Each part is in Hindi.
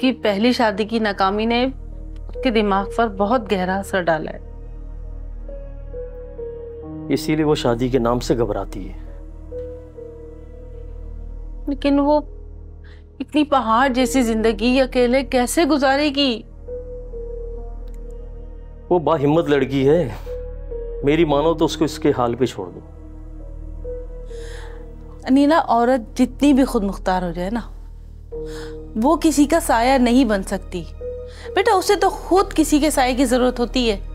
उसकी पहली शादी की नाकामी ने उसके दिमाग पर बहुत गहरा असर डाला है। इसीलिए वो शादी के नाम से घबराती है। लेकिन वो इतनी पहाड़ जैसी जिंदगी अकेले कैसे गुजारेगी? वो बाहिम्मत लड़की है, मेरी मानो तो उसको इसके हाल पे छोड़ दो। अनीला, औरत जितनी भी खुद मुख्तार हो जाए ना, वो किसी का साया नहीं बन सकती बेटा। उसे तो खुद किसी के साये की जरूरत होती है।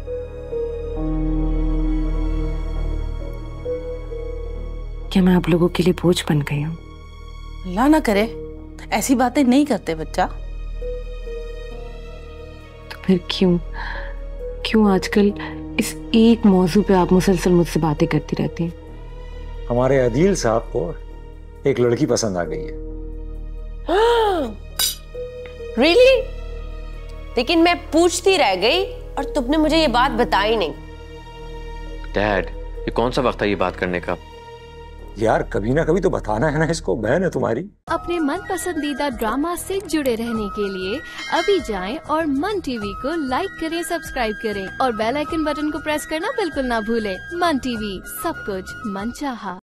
क्या मैं आप लोगों के लिए बोझ बन गई हूँ? अल्लाह ना करे, ऐसी बातें नहीं करते बच्चा। तो फिर क्यों आजकल इस एक मौजू पे आप मुसलसल मुझसे बातें करती रहती हैं? हमारे अदील साहब को एक लड़की पसंद आ गई है। Really? लेकिन मैं पूछती रह गई और तुमने मुझे ये बात बताई नहीं। डैड, ये कौन सा वक्त है ये बात करने का? यार कभी ना कभी तो बताना है ना इसको, बहन है तुम्हारी। अपने मन पसंदीदा ड्रामा से जुड़े रहने के लिए अभी जाएं और मन टीवी को लाइक करें, सब्सक्राइब करें और बेल आइकन बटन को प्रेस करना बिल्कुल ना भूलें। मन टीवी, सब कुछ मन चाहा।